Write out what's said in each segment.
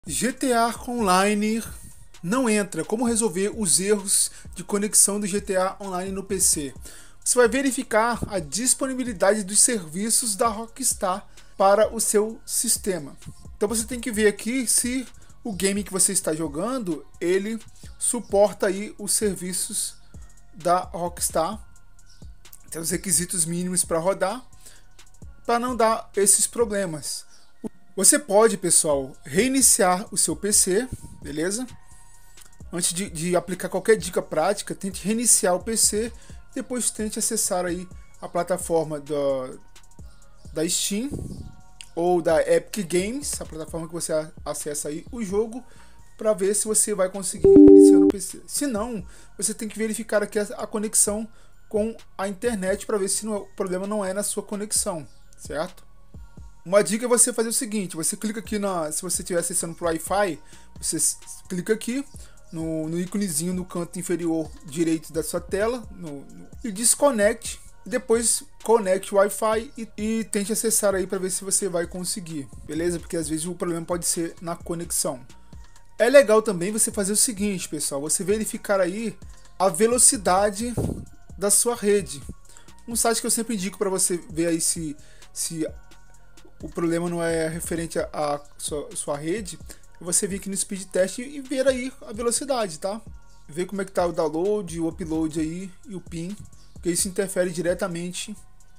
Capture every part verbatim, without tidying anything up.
G T A Online não entra. Como resolver os erros de conexão do G T A Online no P C? Você vai verificar a disponibilidade dos serviços da Rockstar para o seu sistema. Então você tem que ver aqui se o game que você está jogando ele suporta aí os serviços da Rockstar. Tem os requisitos mínimos para rodar, para não dar esses problemas. Você pode, pessoal, reiniciar o seu P C, beleza? Antes de, de aplicar qualquer dica prática, tente reiniciar o P C, depois tente acessar aí a plataforma da, da Steam ou da Epic Games, a plataforma que você acessa aí o jogo, para ver se você vai conseguir iniciar no P C. Se não, você tem que verificar aqui a, a conexão com a internet para ver se não, o problema não é na sua conexão, certo? Uma dica é você fazer o seguinte: você clica aqui na, se você estiver acessando para o Wi-Fi, você clica aqui no, no íconezinho no canto inferior direito da sua tela no, no, e desconecte, e depois conecte o Wi-Fi e, e tente acessar aí para ver se você vai conseguir, beleza? Porque às vezes o problema pode ser na conexão. É legal também você fazer o seguinte, pessoal: você verificar aí a velocidade da sua rede. Um site que eu sempre indico para você ver aí se, se o problema não é referente à sua, sua rede, você vir aqui no speed test e ver aí a velocidade, tá? Ver como é que tá o download, o upload aí e o ping, porque isso interfere diretamente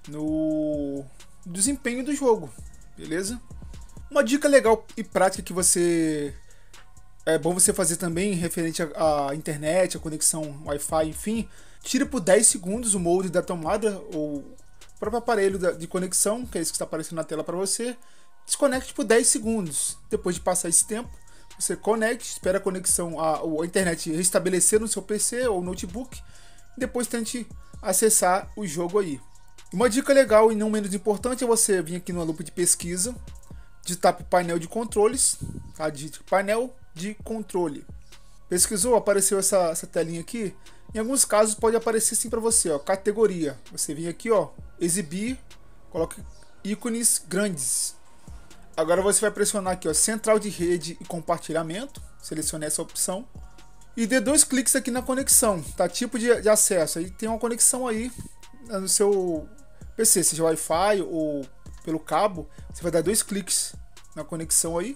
no desempenho do jogo, beleza? Uma dica legal e prática que você é bom você fazer também referente à internet, à conexão Wi-Fi, enfim, tira por dez segundos o mode da tomada ou o próprio aparelho de conexão, que é isso que está aparecendo na tela para você. Desconecte por dez segundos. Depois de passar esse tempo, você conecte, espera a conexão, a, a internet restabelecer no seu P C ou notebook, e depois tente acessar o jogo aí. Uma dica legal e não menos importante é você vir aqui numa lupa de pesquisa, digitar para o painel de controles, tá? Digite painel de controle. Pesquisou, apareceu essa, essa telinha aqui. Em alguns casos pode aparecer assim para você, ó, categoria. Você vem aqui, ó, exibir, coloque ícones grandes. Agora você vai pressionar aqui, ó, central de rede e compartilhamento. Selecione essa opção e dê dois cliques aqui na conexão, tá? Tipo de, de acesso. Aí tem uma conexão aí no seu P C, seja Wi-Fi ou pelo cabo. Você vai dar dois cliques na conexão aí.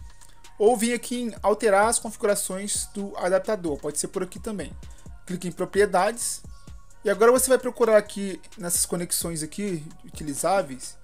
Ou vir aqui em alterar as configurações do adaptador. Pode ser por aqui também. Clique em propriedades. E agora você vai procurar aqui nessas conexões aqui utilizáveis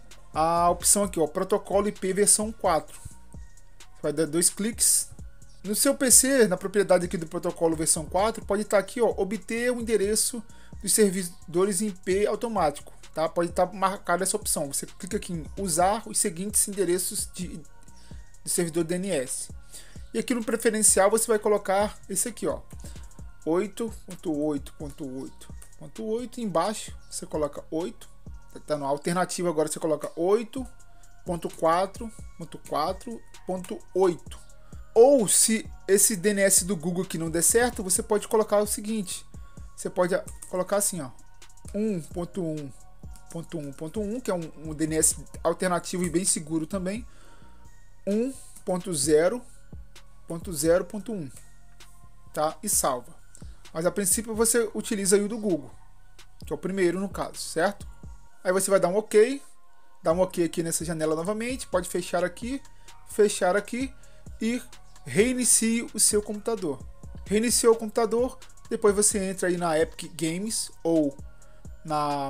a opção aqui, ó, protocolo I P versão quatro. Você vai dar dois cliques. No seu P C, na propriedade aqui do protocolo versão quatro, pode estar aqui, ó, obter o endereço dos servidores I P automático, tá? Pode estar marcada essa opção. Você clica aqui em usar os seguintes endereços de, de servidor D N S. E aqui no preferencial você vai colocar esse aqui, ó, oito ponto oito ponto oito ponto oito, embaixo você coloca oito, tá na alternativa, agora você coloca oito ponto quatro ponto quatro ponto oito. Ou se esse D N S do Google aqui não der certo, você pode colocar o seguinte, você pode colocar assim, ó, um ponto um ponto um ponto um, que é um, um D N S alternativo e bem seguro também, um ponto zero ponto zero ponto um, tá? E salva. Mas a princípio você utiliza aí o do Google, que é o primeiro no caso, certo? Aí você vai dar um OK, dar um OK aqui nessa janela novamente, pode fechar aqui, fechar aqui e reinicie o seu computador. Reiniciou o computador, depois você entra aí na Epic Games ou na,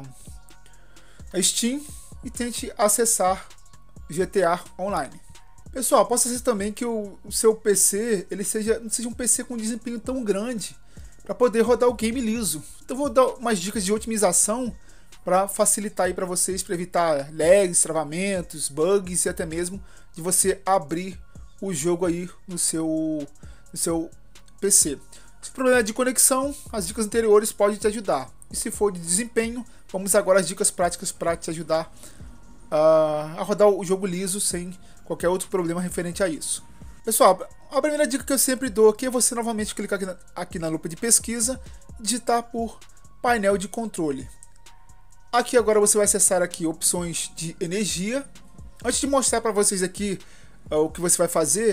na Steam e tente acessar G T A Online. Pessoal, possa ser também que o, o seu P C ele seja, não seja um P C com desempenho tão grande para poder rodar o game liso. Então vou dar umas dicas de otimização para facilitar aí para vocês, para evitar lags, travamentos, bugs e até mesmo de você abrir o jogo aí no seu, no seu P C. Se o problema é de conexão, as dicas anteriores podem te ajudar. E se for de desempenho, vamos agora às dicas práticas para te ajudar uh, a rodar o jogo liso sem qualquer outro problema referente a isso. Pessoal, a primeira dica que eu sempre dou aqui é você novamente clicar aqui na, aqui na lupa de pesquisa e digitar por painel de controle. Aqui agora você vai acessar aqui opções de energia. Antes de mostrar para vocês aqui uh, o que você vai fazer,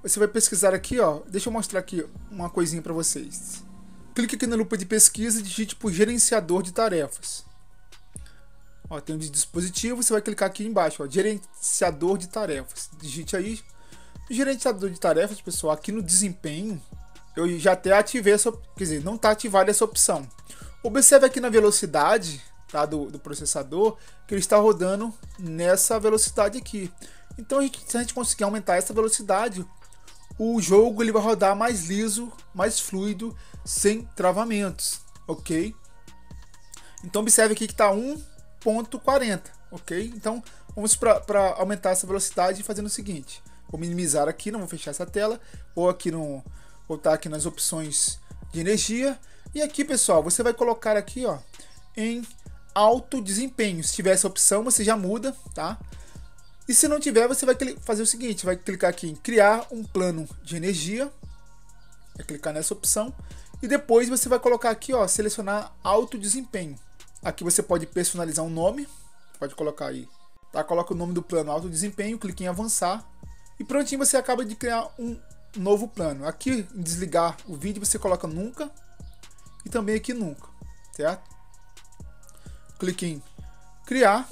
você vai pesquisar aqui, ó. Deixa eu mostrar aqui uma coisinha para vocês. Clique aqui na lupa de pesquisa e digite por gerenciador de tarefas. Ó, tem um de dispositivo, você vai clicar aqui embaixo, ó, gerenciador de tarefas. Digite aí. No gerenciador de tarefas, pessoal, aqui no desempenho, eu já até ativei essa, quer dizer, não está ativada essa opção. Observe aqui na velocidade, tá, do, do processador, que ele está rodando nessa velocidade aqui. Então, a gente, se a gente conseguir aumentar essa velocidade, o jogo ele vai rodar mais liso, mais fluido, sem travamentos, ok? Então, observe aqui que está um ponto quarenta, ok? Então, vamos para aumentar essa velocidade fazendo o seguinte. Vou minimizar aqui, não vou fechar essa tela, vou aqui no, voltar aqui nas opções de energia. E aqui, pessoal, você vai colocar aqui, ó, em alto desempenho. Se tiver essa opção, você já muda, tá? E se não tiver, você vai fazer o seguinte, vai clicar aqui em criar um plano de energia, vai clicar nessa opção, e depois você vai colocar aqui, ó, selecionar alto desempenho. Aqui você pode personalizar um nome, pode colocar aí, tá? Coloca o nome do plano alto desempenho, clique em avançar, e prontinho você acaba de criar um novo plano. Aqui em desligar o vídeo você coloca nunca, e também aqui nunca, certo? Clique em criar.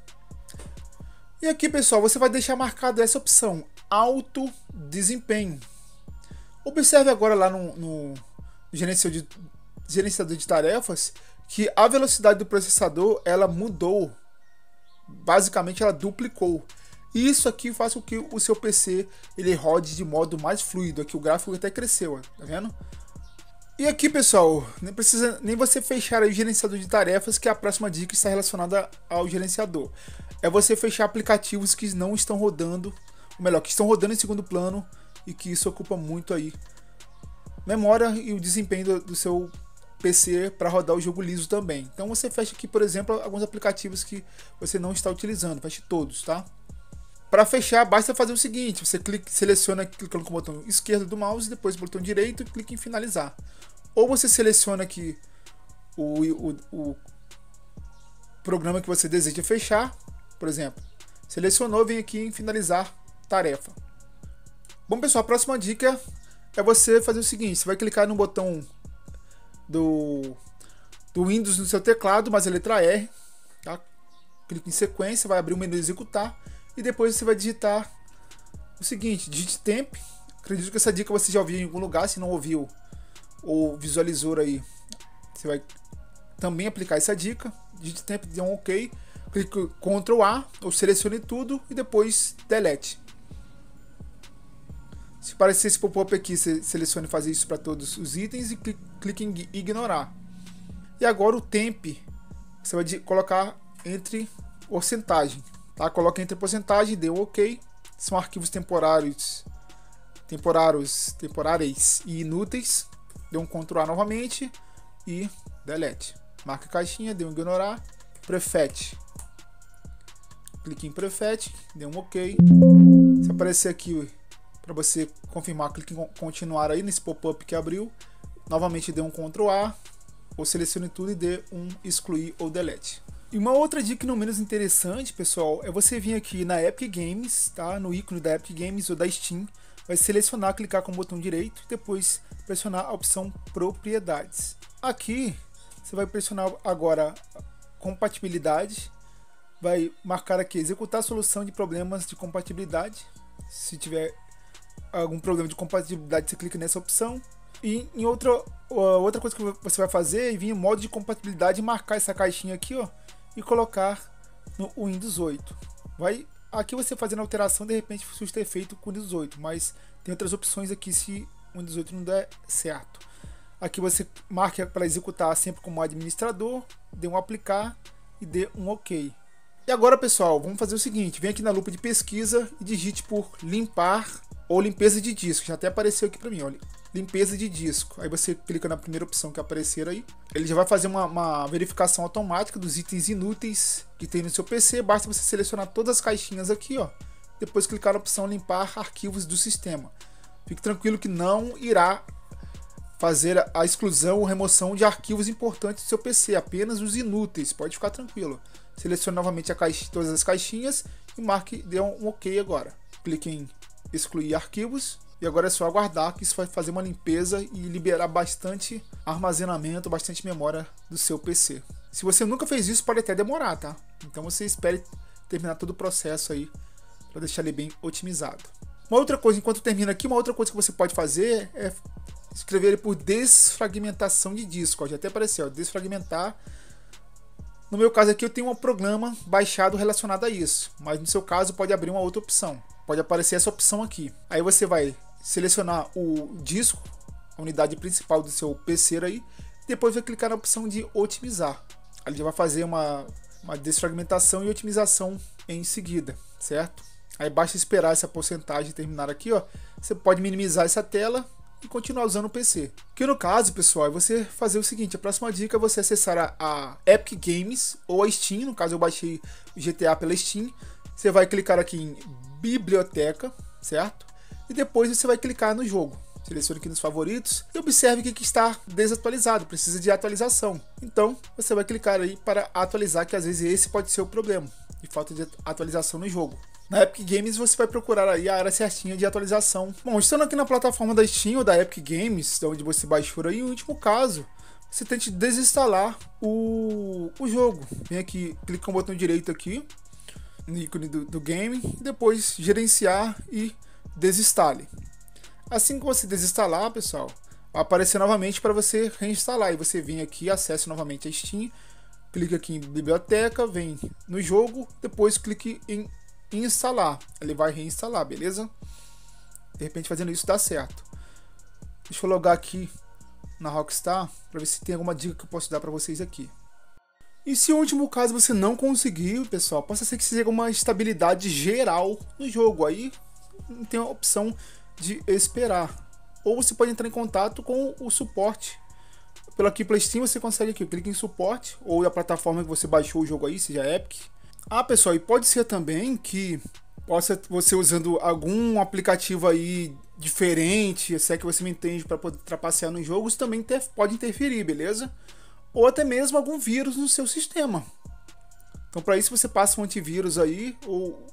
E aqui, pessoal, você vai deixar marcado essa opção, alto desempenho. Observe agora lá no, no gerenciador, de, gerenciador de tarefas que a velocidade do processador ela mudou. Basicamente, ela duplicou. E isso aqui faz com que o seu P C ele rode de modo mais fluido. Aqui o gráfico até cresceu, ó, tá vendo? E aqui, pessoal, nem precisa nem você fechar aí o gerenciador de tarefas, que é a próxima dica que está relacionada ao gerenciador. É você fechar aplicativos que não estão rodando, ou melhor, que estão rodando em segundo plano e que isso ocupa muito aí memória e o desempenho do, do seu P C para rodar o jogo liso também. Então você fecha aqui, por exemplo, alguns aplicativos que você não está utilizando, feche todos, tá? Para fechar, basta fazer o seguinte, você clica, seleciona clicando com o botão esquerdo do mouse, depois o botão direito e clica em finalizar. Ou você seleciona aqui o, o, o programa que você deseja fechar, por exemplo, selecionou, vem aqui em finalizar tarefa. Bom, pessoal, a próxima dica é você fazer o seguinte, você vai clicar no botão do, do Windows no seu teclado, mais a letra R, tá? Clique em sequência, vai abrir o menu executar e depois você vai digitar o seguinte, digite temp. Acredito que essa dica você já ouviu em algum lugar, se não ouviu ou visualizou aí, você vai também aplicar essa dica, digite temp, dê um OK, clique control A, ou selecione tudo e depois delete. Se aparecer esse pop-up aqui, você selecione fazer isso para todos os itens e clique em ignorar. E agora o temp, você vai colocar entre porcentagem, tá? Coloque entre porcentagem, dê um OK, são arquivos temporários, temporários, temporários e inúteis. Dê um control A novamente e delete. Marca a caixinha, dê um ignorar, prefet. Clique em prefet, dê um OK. Se aparecer aqui para você confirmar, clique em continuar aí nesse pop-up que abriu. Novamente dê um control A, ou selecione tudo e dê um excluir ou delete. E uma outra dica não menos interessante, pessoal, é você vir aqui na Epic Games, tá? No ícone da Epic Games ou da Steam, vai selecionar, clicar com o botão direito e depois pressionar a opção propriedades. Aqui você vai pressionar agora compatibilidade, vai marcar aqui executar a solução de problemas de compatibilidade. Se tiver algum problema de compatibilidade, você clica nessa opção. E em outra, outra coisa que você vai fazer é vir em modo de compatibilidade e marcar essa caixinha aqui, ó, e colocar no Windows oito. Vai aqui você fazendo alteração, de repente surge efeito com o Windows oito, mas tem outras opções aqui se o Windows oito não der certo. Aqui você marca para executar sempre como administrador, dê um aplicar e dê um OK. E agora, pessoal, vamos fazer o seguinte, vem aqui na lupa de pesquisa e digite por limpar ou limpeza de disco. Já até apareceu aqui para mim, olha, limpeza de disco. Aí você clica na primeira opção que aparecer aí. Ele já vai fazer uma, uma verificação automática dos itens inúteis que tem no seu P C. Basta você selecionar todas as caixinhas aqui, ó. Depois clicar na opção limpar arquivos do sistema. Fique tranquilo que não irá fazer a exclusão ou remoção de arquivos importantes do seu P C, apenas os inúteis. Pode ficar tranquilo. Selecione novamente a caixa, todas as caixinhas e marque, dê um OK agora. Clique em excluir arquivos E agora é só aguardar que isso vai fazer uma limpeza e liberar bastante armazenamento, bastante memória do seu P C. Se você nunca fez isso, pode até demorar, tá? Então você espere terminar todo o processo aí para deixar ele bem otimizado. Uma outra coisa, enquanto termina aqui, uma outra coisa que você pode fazer é escrever ele por desfragmentação de disco. Ó, já até apareceu, ó, desfragmentar. No meu caso aqui eu tenho um programa baixado relacionado a isso, mas no seu caso pode abrir uma outra opção. Pode aparecer essa opção aqui. Aí você vai selecionar o disco, a unidade principal do seu P C aí, e depois vai clicar na opção de otimizar. Aí ele já vai fazer uma, uma desfragmentação e otimização em seguida, certo? Aí basta esperar essa porcentagem terminar aqui, ó. Você pode minimizar essa tela e continuar usando o P C. Que no caso, pessoal, é você fazer o seguinte: a próxima dica é você acessar a, a Epic Games ou a Steam. No caso eu baixei o G T A pela Steam. Você vai clicar aqui em biblioteca, certo? E depois você vai clicar no jogo. Selecione aqui nos favoritos e observe que está desatualizado, precisa de atualização. Então você vai clicar aí para atualizar, que às vezes esse pode ser o problema, de falta de atualização no jogo. Na Epic Games você vai procurar aí a área certinha de atualização. Bom, estando aqui na plataforma da Steam ou da Epic Games, onde você baixou aí, no último caso, você tente desinstalar o, o jogo. Vem aqui, clica com o botão direito aqui, no ícone do, do game, depois gerenciar e desinstale. Assim que você desinstalar, pessoal, vai aparecer novamente para você reinstalar. E você vem aqui, acesse novamente a Steam, clica aqui em biblioteca, vem no jogo, depois clique em instalar. Ele vai reinstalar, beleza? De repente fazendo isso dá certo. Deixa eu logar aqui na Rockstar para ver se tem alguma dica que eu posso dar para vocês aqui. E se o último caso você não conseguiu, pessoal, possa ser que seja uma estabilidade geral no jogo. Aí tem a opção de esperar, ou você pode entrar em contato com o suporte pelo aqui pela Steam. Você consegue aqui, clica em suporte, ou a plataforma que você baixou o jogo aí, seja Epic. Ah, pessoal, e pode ser também que possa você usando algum aplicativo aí diferente, se é que você me entende, para poder trapacear nos jogos, também ter, pode interferir, beleza? Ou até mesmo algum vírus no seu sistema. Então para isso você passa um antivírus aí, ou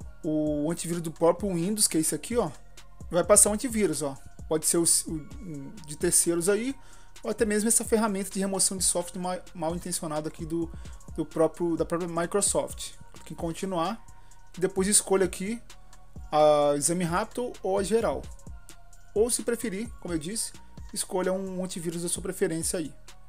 o antivírus do próprio Windows, que é esse aqui, ó. Vai passar um antivírus, ó. Pode ser o, o de terceiros aí, ou até mesmo essa ferramenta de remoção de software mal, mal intencionado aqui do, do próprio, da própria Microsoft. Clique em continuar e depois escolha aqui a exame rápido ou a geral. Ou se preferir, como eu disse, escolha um antivírus da sua preferência aí.